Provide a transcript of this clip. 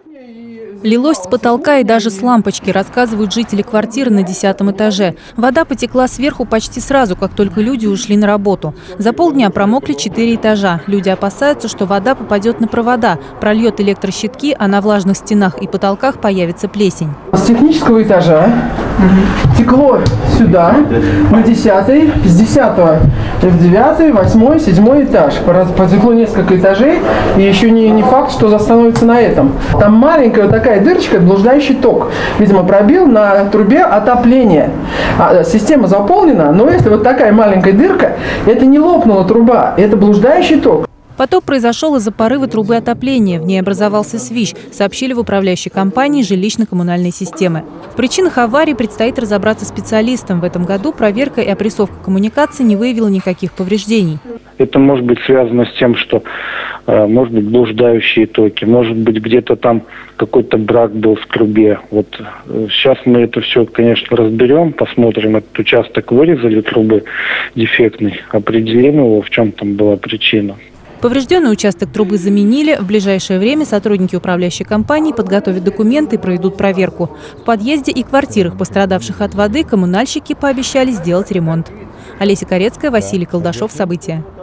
Лилось с потолка и даже с лампочки, рассказывают жители квартиры на 10-м этаже. Вода потекла сверху почти сразу, как только люди ушли на работу. За полдня промокли 4 этажа. Люди опасаются, что вода попадет на провода, прольет электрощитки, а на влажных стенах и потолках появится плесень. С технического этажа текло сюда, на 10-й, с 10-го в 9-й, 8-й, 7-й этаж. Потекло несколько этажей, и еще не факт, что остановится на этом. Там маленькая вот такая дырочка, блуждающий ток. Видимо, пробил на трубе отопления. Система заполнена, но если вот такая маленькая дырка, это не лопнула труба, это блуждающий ток. Потоп произошел из-за порыва трубы отопления. В ней образовался свищ, сообщили в управляющей компании жилищно-коммунальной системы. В причинах аварии предстоит разобраться специалистам. В этом году проверка и опрессовка коммуникаций не выявила никаких повреждений. Это может быть связано с тем, что может быть блуждающие токи, может быть где-то там какой-то брак был в трубе. Вот сейчас мы это все, конечно, разберем, посмотрим. Этот участок вырезали трубы дефектный, определим его, в чем там была причина. Поврежденный участок трубы заменили. В ближайшее время сотрудники управляющей компании подготовят документы и проведут проверку. В подъезде и квартирах, пострадавших от воды, коммунальщики пообещали сделать ремонт. Олеся Корецкая, Василий Колдашов. События.